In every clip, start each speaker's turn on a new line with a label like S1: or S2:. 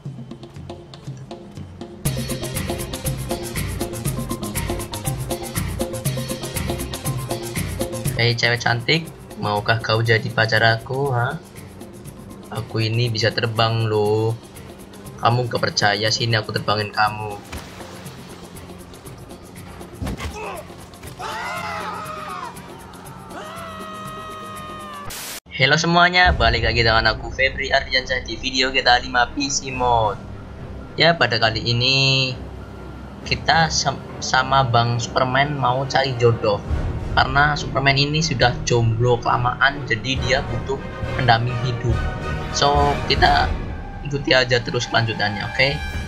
S1: Hei cewek cantik, maukah kau jadi pacar aku, ha? Aku ini bisa terbang loh. Kamu gak percaya, sini aku terbangin kamu. Halo semuanya, balik lagi dengan aku Febri Ardiansyah di video kita 5 PC mode. Ya, pada kali ini kita sama Bang Superman mau cari jodoh. Karena Superman ini sudah jomblo kelamaan, jadi dia butuh pendamping hidup. So, kita ikuti aja terus kelanjutannya, oke?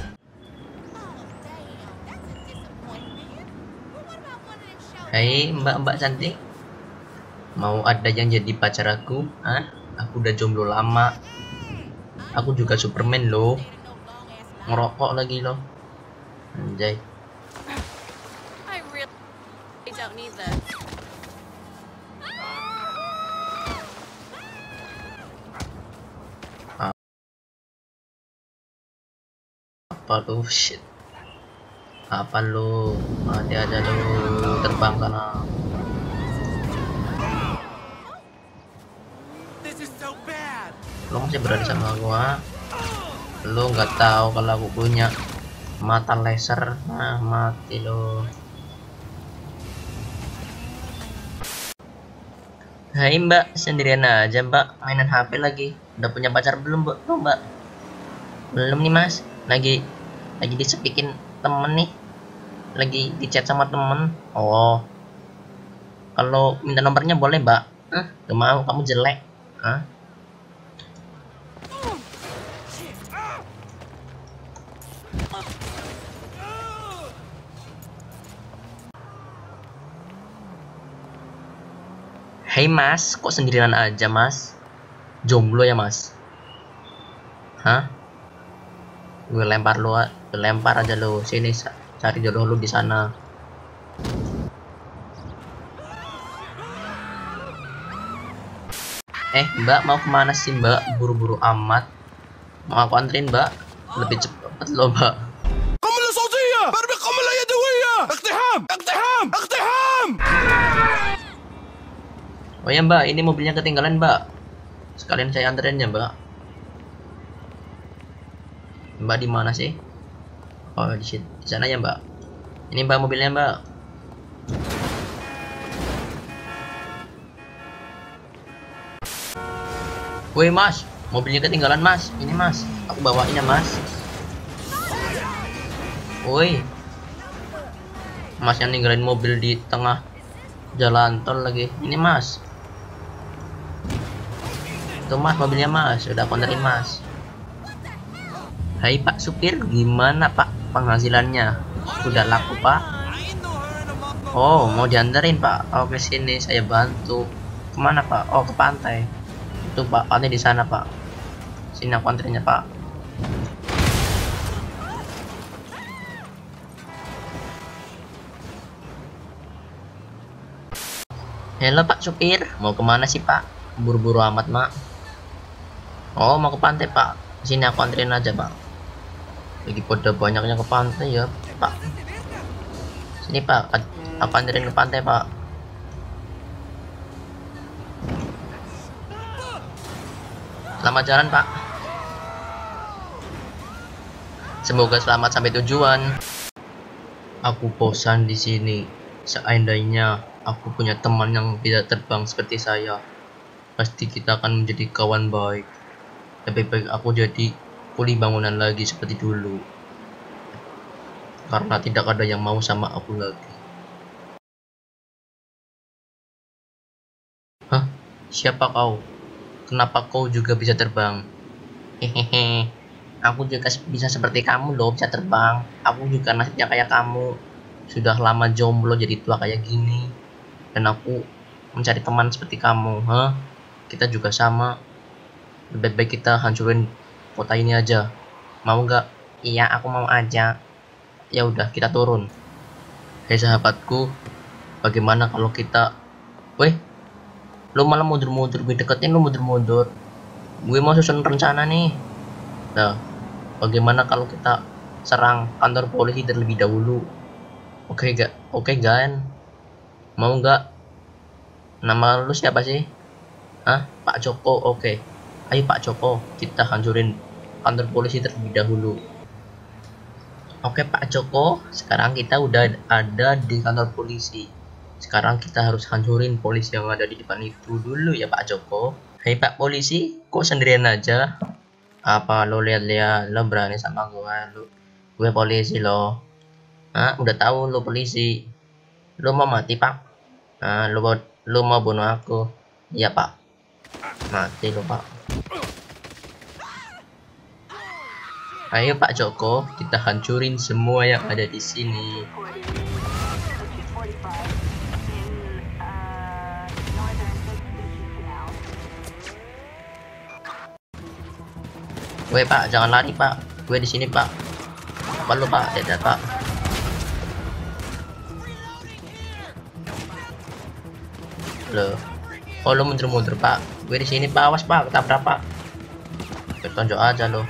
S1: Hai mbak-mbak cantik, mau ada yang jadi pacar aku? Hah? Aku udah jomblo lama. Aku juga Superman loh. Ngerokok lagi loh. Anjay. Apa lu? Shit. Apa lu? Mati aja lu, terbang sana. Lu masih berani sama gua? Lu nggak tahu kalau aku punya mata laser. Nah, mati lu. Hai mbak, sendirian aja mbak, mainan HP lagi. Udah punya pacar belum mbak? Belum nih mas, lagi disepikin temen nih, lagi di chat sama temen. Oh, kalau minta nomornya boleh mbak? Gak mau, kamu jelek. Hah? Hei mas, kok sendirian aja mas? Jomblo ya mas? Hah? Gue lempar aja lu. Sini cari jodoh lu di sana. Mbak mau kemana sih mbak? Buru-buru amat. Mau aku anterin mbak? Lebih cepet loh mbak. Oh ya mbak, ini mobilnya ketinggalan mbak. Sekalian saya anterin ya mbak. Mbak di mana sih? Oh di sana ya mbak. Ini mbak mobilnya mbak. Woi mas, mobilnya ketinggalan mas. Ini mas, aku bawain ya mas. Woi, mas yang ninggalin mobil di tengah jalan tol lagi. Ini mas. Tuh mas, mobilnya mas. Sudah aku anterin mas. Hai pak supir, gimana pak penghasilannya? Sudah laku pak? Oh mau dianterin pak? Oke sini saya bantu. Kemana pak? Oh ke pantai. Itu pak, pantai di sana pak. Sini aku anterinnya pak. Halo pak supir, mau kemana sih pak? Buru-buru amat mak. Oh mau ke pantai pak. Sini aku anterin aja pak. Lagi pada banyaknya ke pantai ya pak. Sini pak, aku anterin ke pantai pak. Selamat jalan pak. Semoga selamat sampai tujuan. Aku bosan di sini. Seandainya aku punya teman yang tidak terbang seperti saya, pasti kita akan menjadi kawan baik. Lebih baik aku jadi kuli bangunan lagi seperti dulu. Karena tidak ada yang mau sama aku lagi. Hah? Siapa kau? Kenapa kau juga bisa terbang? Hehehe. Aku juga bisa seperti kamu loh, bisa terbang. Aku juga nasibnya kayak kamu. Sudah lama jomblo jadi tua kayak gini. Dan aku mencari teman seperti kamu. Hah? Kita juga sama. Lebih baik kita hancurin kota ini aja. Mau nggak? Iya, aku mau aja. Ya udah, kita turun. Hei sahabatku, bagaimana kalau kita... Weh, lu malah mundur-mundur. Gue deketin lu mundur-mundur. Gue mau susun rencana nih. Nah, Bagaimana kalau kita serang kantor polisi terlebih dahulu? Oke gak? Oke Gan, mau nggak? Nama lu siapa sih? Hah? Pak Joko. Oke. Ayo Pak Joko, kita hancurin kantor polisi terlebih dahulu. Oke Pak Joko, sekarang kita udah ada di kantor polisi. Sekarang kita harus hancurin polisi yang ada di depan itu dulu ya Pak Joko. Hei Pak polisi, kok sendirian aja? Apa lo lihat-lihat, lo berani sama gue polisi lo. Hah? Udah tahu lo polisi. Lo mau mati Pak? Nah, lo mau bunuh aku? Iya Pak. Mati lo Pak. Ayo Pak Joko, kita hancurin semua yang ada di sini. Woi Pak, jangan lari Pak. Gue di sini Pak. Apa lu Pak? Dadah Pak. Lo, oh lo mundur-mundur Pak. Gue di sini Pak. Awas Pak, ketabrak Pak. Tonjok aja lo.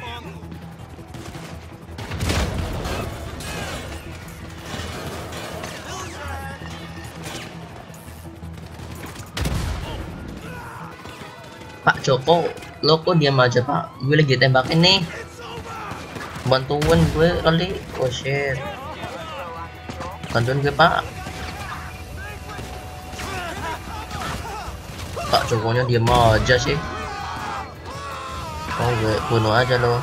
S1: Pak Joko, lo kok diam aja Pak? Gue lagi tembakin nih. Bantuin gue kali. Oh shit. Bantuin gue Pak. Pak Jokonya diam aja sih. Oh gue bunuh aja lo.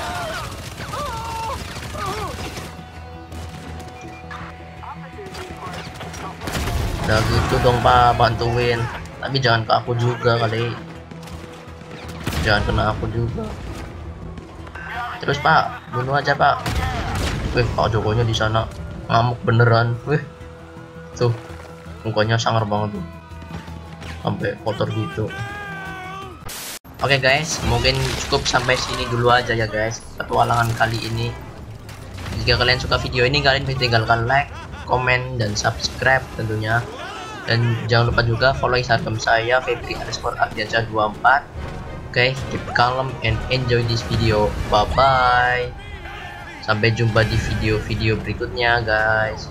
S1: Udah gitu dong Pak, bantuin. Tapi jangan ke aku juga kali. Jangan kena aku juga. Terus Pak, bunuh aja Pak. Wih, Pak Jokonya di sana ngamuk beneran. Wih, tuh mukanya sangar banget tuh, sampai kotor gitu. Oke guys, mungkin cukup sampai sini dulu aja ya guys petualangan kali ini. Jika kalian suka video ini, kalian bisa tinggalkan like, komen, dan subscribe tentunya. Dan jangan lupa juga follow Instagram saya Febri_Ardiansyah24. Okay, keep calm and enjoy this video. Bye bye. Sampai jumpa di video-video berikutnya guys.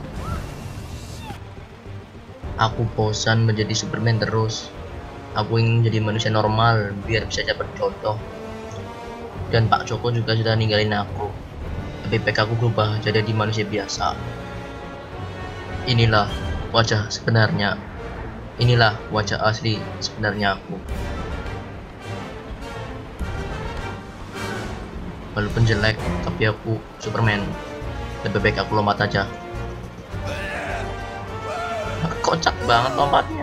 S1: Aku bosan menjadi Superman terus. Aku ingin jadi manusia normal biar bisa dapat jodoh. Dan Pak Joko juga sudah ninggalin aku. Lebih baik aku berubah jadi manusia biasa. Inilah wajah sebenarnya. Inilah wajah asli sebenarnya aku. Walaupun jelek, tapi aku Superman. Lebih baik aku lompat aja. Kocak banget lompatnya.